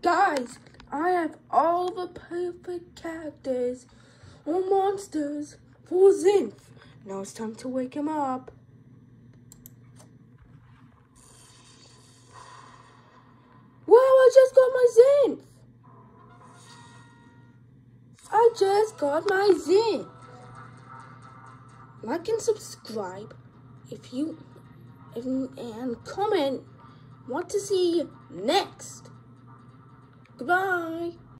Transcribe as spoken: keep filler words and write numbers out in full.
Guys, I have all the perfect characters or monsters for Zynth. Now it's time to wake him up. Wow, I just got my Zynth. I just got my Zynth. Like and subscribe if you and, and comment what to see next. Goodbye.